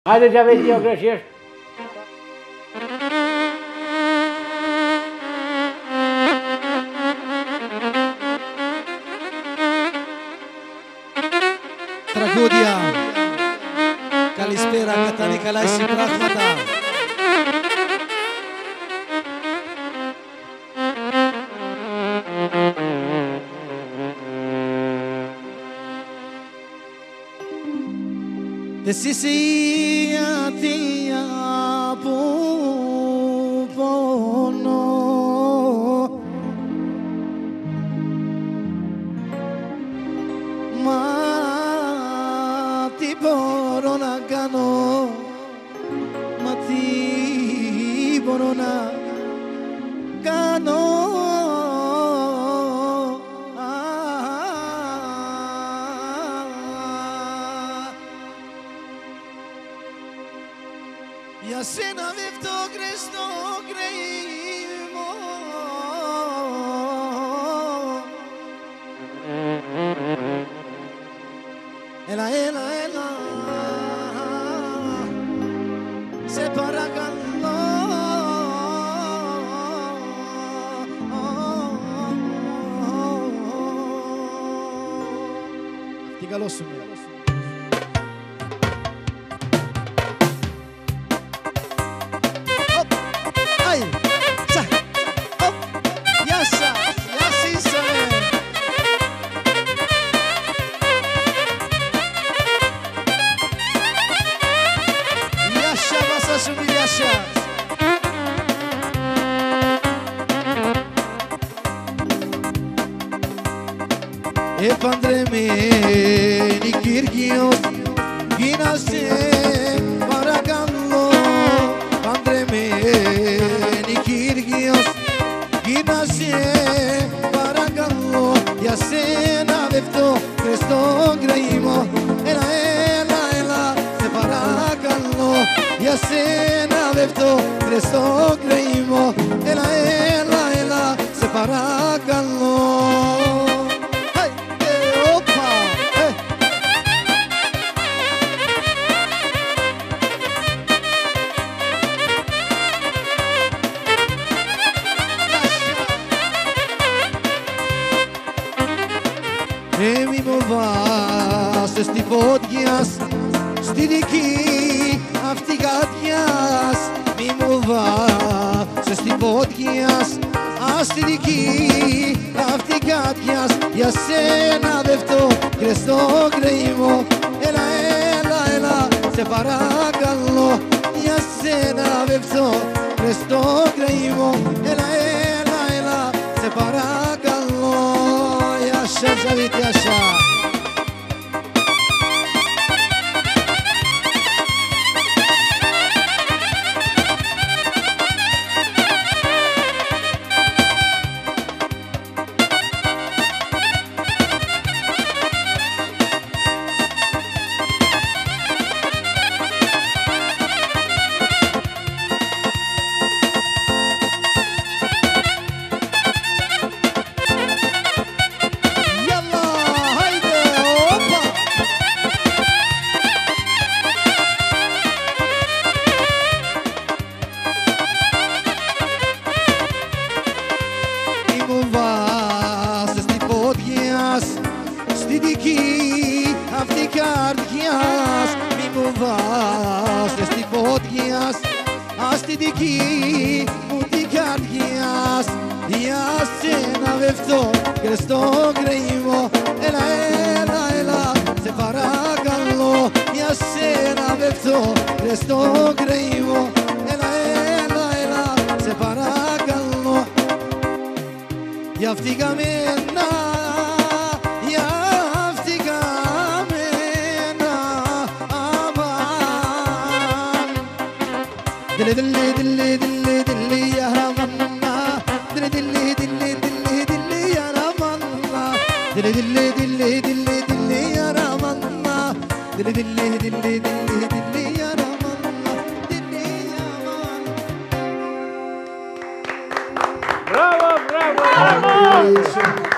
Haide ce aveți eu greșești. Τραγούδια. Καλησπέρα κατά Νικολάη σε πράγματα. Εσύ αιτία που πονώ, μα τι μπορώ να κάνω, μα τι μπορώ να κάνω. Για σένα βευτό κρεστό κρεήμο, έλα, έλα, έλα, σε παρακαλώ. Τι καλό σου μέρα. Επαντρεμένη Κύριος, γίνασε παρακαλώ. Παντρεμένη Κύριος, γίνασε παρακαλώ. Για σένα βευτό Χριστό γρήμο, έλα, έλα, έλα, σε παρακαλώ. Για σένα βευτό Χριστό γρήμο, έλα, έλα, έλα, σε παρακαλώ. Μη μου βάσες τη φωτιά στη δική αυτή καρδιάς. Μη μου βάσες τη φωτιά στη δική αυτή καρδιάς. Για σένα βευτό Χριστό γρήμο, έλα, έλα, έλα, σε παρακαλώ. Για σένα βευτό Χριστό γρήμο, έλα, έλα, έλα, σε παρακαλώ. Yaşa Cavit yaşa. Στη δική αυτή καρδιάς, μη μου βάζεις τη φωτιά στη δική μου την καρδιάς. Για σένα βευτό Χριστό γρήμο, έλα, έλα, έλα, σε παρακαλώ. Για σένα βευτό Χριστό γρήμο, έλα, έλα, έλα, σε παρακαλώ. Για αυτή καμένα, دلي دلي دلي دلي دلي يا رمنا، دلي دلي دلي دلي دلي يا رمنا، دلي دلي دلي دلي دلي يا رمنا، دلي دلي دلي دلي دلي يا رمنا، دلي يا رمنا. Bravo, bravo, bravo!